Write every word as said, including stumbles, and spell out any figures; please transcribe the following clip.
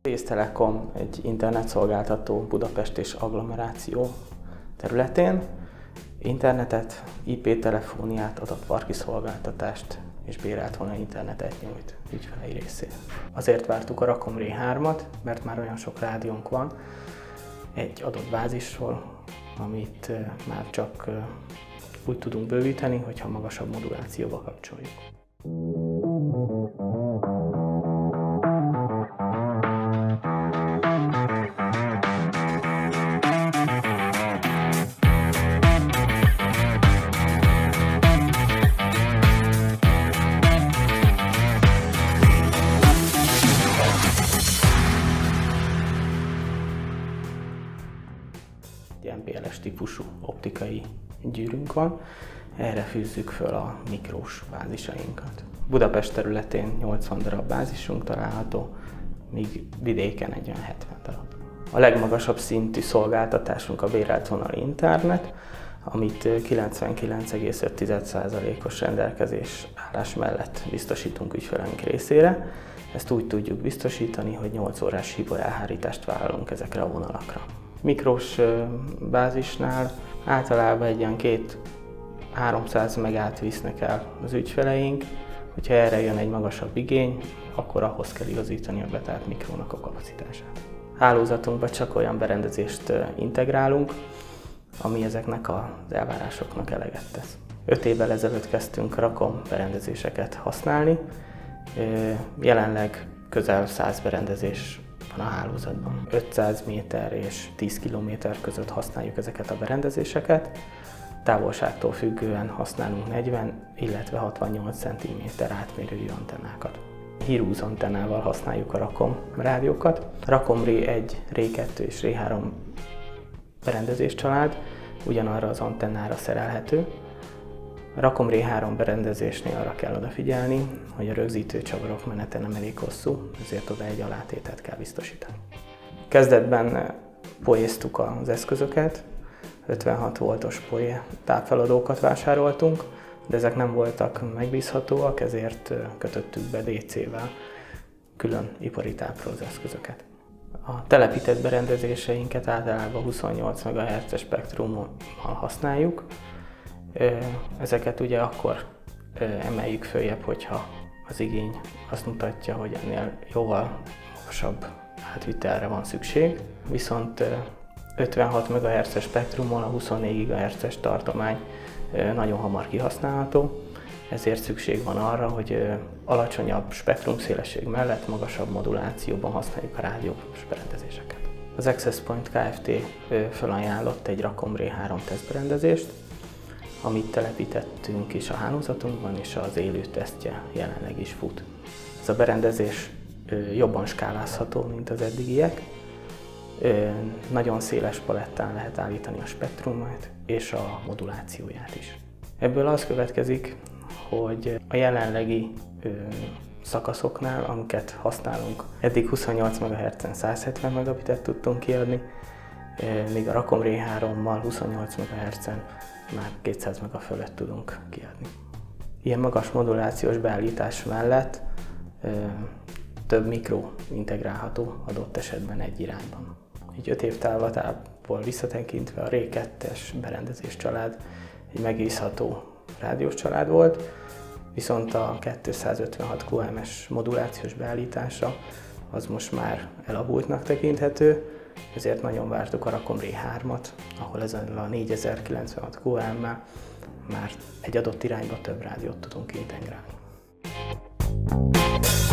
Tész Telekom egy internetszolgáltató Budapest és agglomeráció területén. Internetet, I P telefóniát, adatparki szolgáltatást és bérelt volna internetet nyújt ügyfelei részére. Azért vártuk a Rakomré hármat, mert már olyan sok rádiónk van egy adott bázisról, amit már csak úgy tudunk bővíteni, hogyha magasabb modulációba kapcsoljuk. N P L S típusú optikai gyűrűnk van, erre fűzzük föl a mikrós bázisainkat. Budapest területén nyolcvan darab bázisunk található, míg vidéken egy olyan hetven darab. A legmagasabb szintű szolgáltatásunk a bérelt vonali internet, amit kilencvenkilenc egész öt százalékos rendelkezés állás mellett biztosítunk ügyfeleink részére. Ezt úgy tudjuk biztosítani, hogy nyolc órás hiba elhárítást vállalunk ezekre a vonalakra. Mikrós bázisnál általában egy ilyen két-háromszáz megát visznek el az ügyfeleink, hogyha erre jön egy magasabb igény, akkor ahhoz kell igazítani a betárt mikrónak a kapacitását. Hálózatunkban csak olyan berendezést integrálunk, ami ezeknek az elvárásoknak eleget tesz. Öt évvel ezelőtt kezdtünk Rakom berendezéseket használni, jelenleg közel száz berendezés van a hálózatban. ötszáz méter és tíz kilométer között használjuk ezeket a berendezéseket. Távolságtól függően használunk negyven, illetve hatvannyolc centiméter átmérőjű antennákat. Hírúz antennával használjuk a Rakom rádiókat. Rakomré egy, Ré kettő és Ré három berendezés család ugyanarra az antennára szerelhető. A Rakomré három berendezésnél arra kell odafigyelni, hogy a rögzítő csavarok menete nem elég hosszú, ezért oda egy alátételt kell biztosítani. Kezdetben poéztuk az eszközöket, ötvenhat voltos poé tápfeladókat vásároltunk, de ezek nem voltak megbízhatóak, ezért kötöttük be dé cével külön ipari tápról az eszközöket. A telepített berendezéseinket általában huszonnyolc megahertzes spektrummal használjuk. Ezeket ugye akkor emeljük följebb, hogyha az igény azt mutatja, hogy ennél jóval magasabb átvitelre van szükség. Viszont ötvenhat megahertzes spektrumon a huszonnégy gigahertzes tartomány nagyon hamar kihasználható, ezért szükség van arra, hogy alacsonyabb spektrumszélesség mellett magasabb modulációban használjuk a rádiós berendezéseket. Az Access Point Kft. Felajánlott egy Rakomré három tesztberendezést, amit telepítettünk is a hálózatunkban, és az élő tesztje jelenleg is fut. Ez a berendezés jobban skálázható, mint az eddigiek. Nagyon széles palettán lehet állítani a spektrumát és a modulációját is. Ebből az következik, hogy a jelenlegi szakaszoknál, amiket használunk, eddig huszonnyolc megahertzen száz hetven megabitet tudtunk kiadni, míg a Rakomré hárommal huszonnyolc megahertzen már kétszáz mega fölött tudunk kiadni. Ilyen magas modulációs beállítás mellett ö, több mikro integrálható adott esetben egy irányban. Így öt év távlatából visszatekintve a Ré kettes berendezés család egy megbízható rádiós család volt, viszont a kétszázötvenhat Q M S modulációs beállítása az most már elavultnak tekinthető, ezért nagyon vártuk a Rakomré hármat, ahol ezen a négyezer-kilencvenhat Q M-mel már egy adott irányba több rádiót tudunk integrálni.